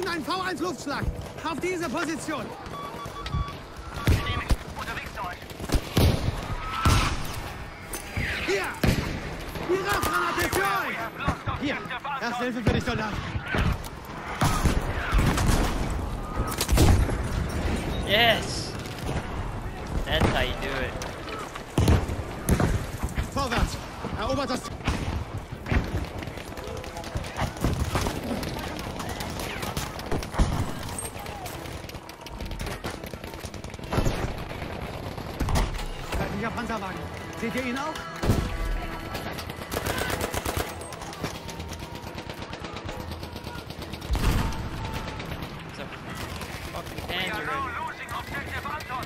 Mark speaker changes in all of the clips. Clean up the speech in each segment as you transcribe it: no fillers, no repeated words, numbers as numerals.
Speaker 1: brauchen einen V1-Luftschlag. Auf diese Position.
Speaker 2: Unterwegs zu euch.
Speaker 1: Hier! Die Rauchgranate ist für euch! Hier, erste Hilfe für dich, Soldat.
Speaker 3: Yes! That's how you do it.
Speaker 1: Vorwärts! Erobert das... Feindlicher Panzerwagen. Seht ihr ihn auch?
Speaker 3: So, fucking hands are ready.
Speaker 2: Losing objective Anton.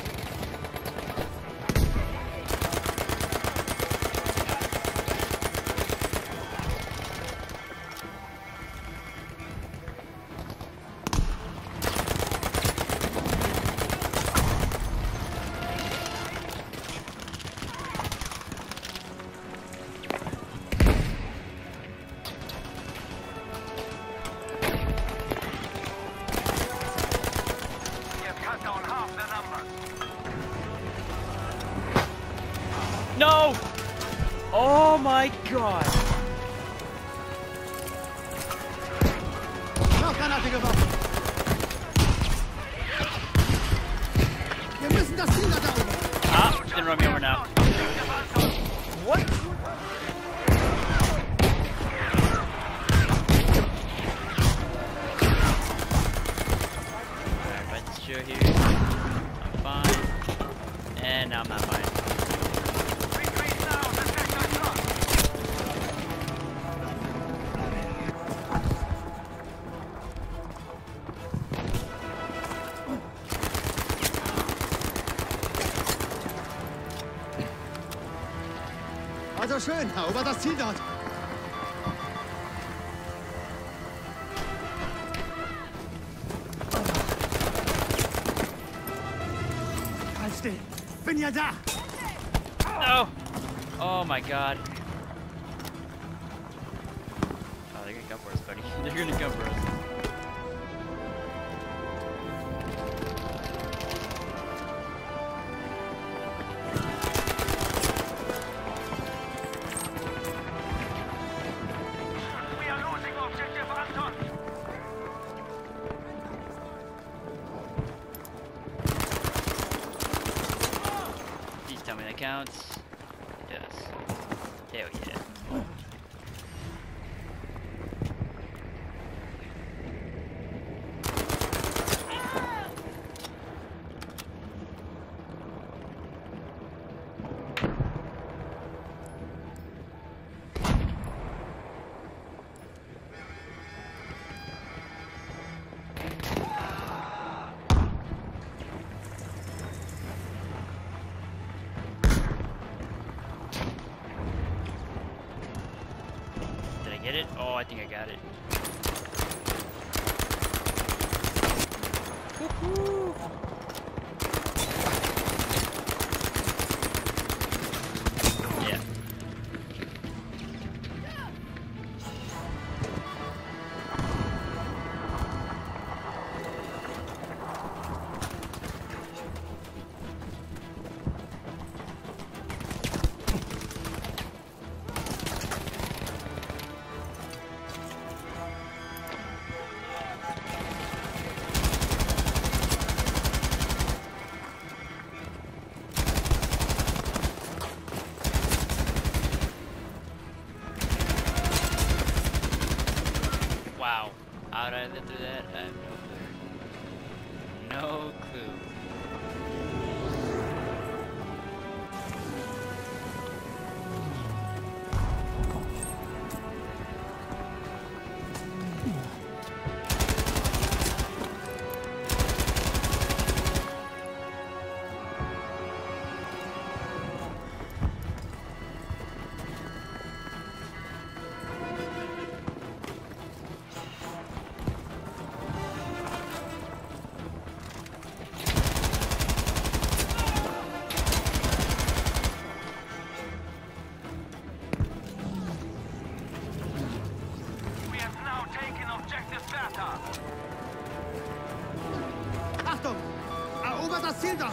Speaker 3: No! Oh my god!
Speaker 1: Rauchgranate geworfen. Wir müssen das Ziel da oben.
Speaker 3: Ah, he's gonna run me over now. What? Alright, let's show here. I'm fine. And now I'm not fine.
Speaker 1: Also schön, erobert das Ziel dort. Halt still. Bin ja da.
Speaker 3: No! Oh my god. Oh, they're gonna come for us, buddy. They're gonna come for us.
Speaker 2: We are losing objective Anton.
Speaker 3: Please tell me that counts. It does. Hell yeah. Did I get it? Oh, I think I got it. Woohoo! Yeah. Wow. How'd I live through that? I have no clue. No clue.
Speaker 1: Brasilda!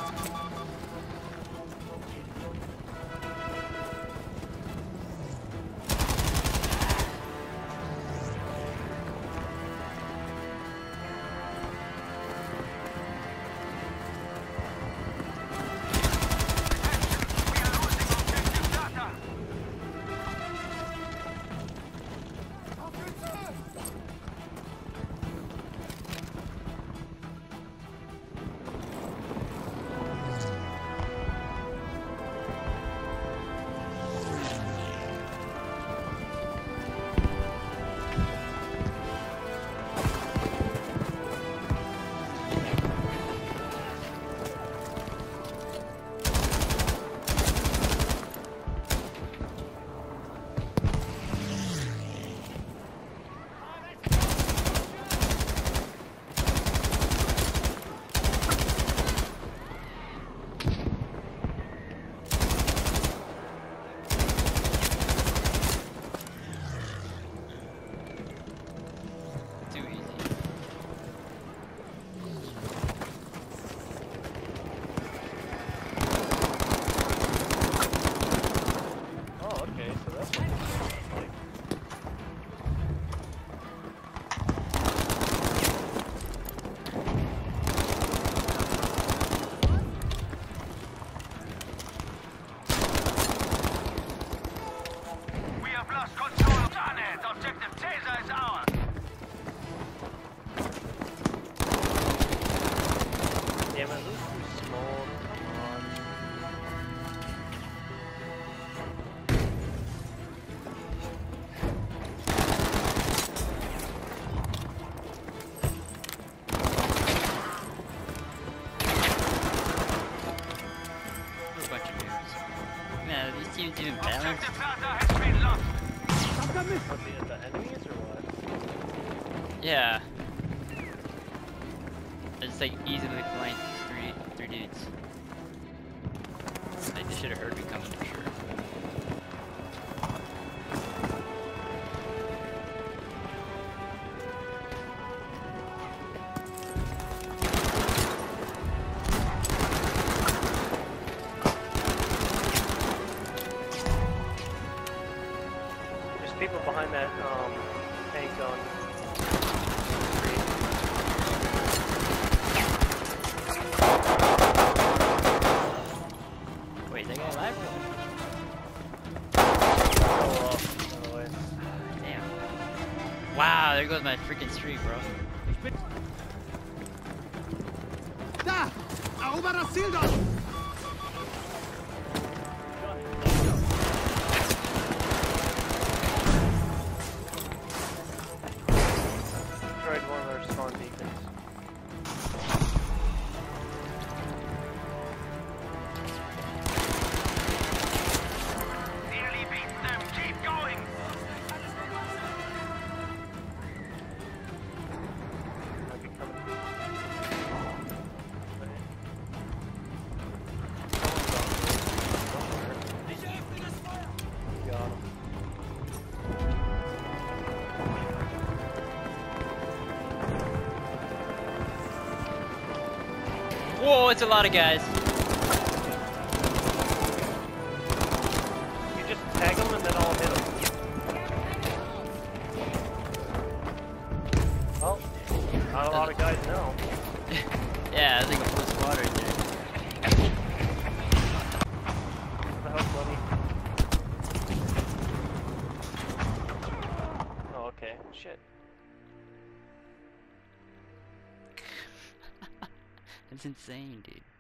Speaker 3: Team's even balanced.
Speaker 4: Are the enemies or what?
Speaker 3: Yeah. It's like easily flanked three dudes. Like they should have heard me coming for sure.
Speaker 4: People behind that tank on
Speaker 3: Wait, they got alive? Damn. Wow, there goes my freaking streak, bro.
Speaker 1: Da! Erober das Ziel dort!
Speaker 4: one of their spawn beacons.
Speaker 2: Nearly beat them. Keep going.
Speaker 4: Might be coming. Got him.
Speaker 3: Whoa, it's a lot of guys.
Speaker 4: You just tag them and then I'll hit them. Well, not a lot of guys now.
Speaker 3: Yeah, I think a full squad right there.
Speaker 4: What the hell, buddy? Oh, okay. Shit.
Speaker 3: That's insane, dude.